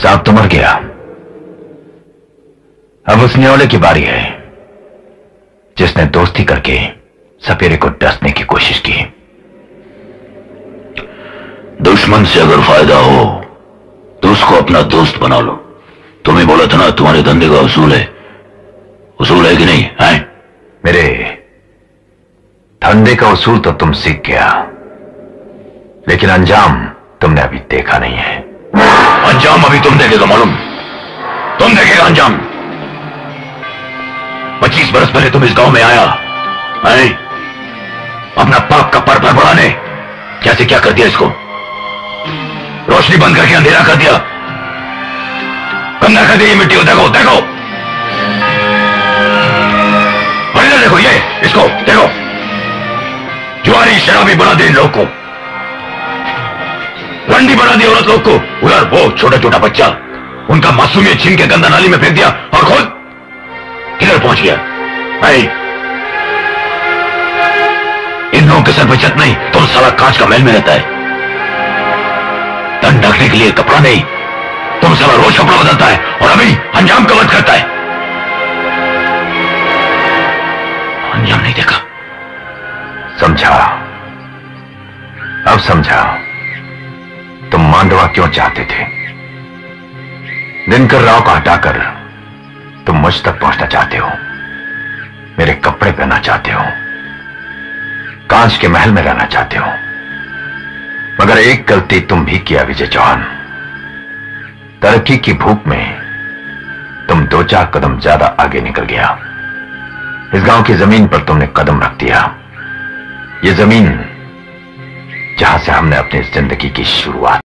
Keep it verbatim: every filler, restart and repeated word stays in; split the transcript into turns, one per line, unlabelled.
सांप तो मर गया, अब उस न्योले की बारी है जिसने दोस्ती करके सपेरे को डसने की कोशिश की।
दुश्मन से अगर फायदा हो तो उसको अपना दोस्त बना लो। तुम्हें बोला था ना तुम्हारे धंधे का उसूल है, उसूल है कि नहीं है?
मेरे धंधे का उसूल तो तुम सीख गया, लेकिन अंजाम तुमने अभी देखा नहीं है।
अंजाम अभी तुम देखेगा, मालूम? तुम देखेगा अंजाम। पच्चीस बरस पहले तुम इस गांव में आया है, अपना पाप का पर भर बढ़ाने क्या से क्या कर दिया इसको। रोशनी बंद करके अंधेरा कर दिया, गंदा कर दिया ये मिट्टी को। देखो देखो, और इधर देखो, ये इसको देखो, जुआरी शराबी बना दी इन लोग को, रंडी बना दी औरत लोग को। उधर वो छोटा छोटा बच्चा, उनका मासूमियत छीन के गंदा नाली में फेंक दिया, और खुद किधर पहुंच गया? भाई इन लोगों के सर पे छत नहीं तो साला कांच का महल में रहता है। तन ढकने के लिए कपड़ा नहीं, तुम साला रोज कपड़ा बदलता है, और अभी अंजाम का वध करता है। अंजाम नहीं देखा?
समझा, अब समझा तुम मांडवा क्यों चाहते थे। दिनकर राव को हटाकर तुम मुझ तक पहुंचना चाहते हो, मेरे कपड़े पहनना चाहते हो, कांच के महल में रहना चाहते हो। मगर एक गलती तुम भी किया विजय चौहान, तरक्की की भूख में तुम दो चार कदम ज्यादा आगे निकल गया। इस गांव की जमीन पर तुमने कदम रख दिया, ये जमीन जहां से हमने अपनी जिंदगी की शुरुआत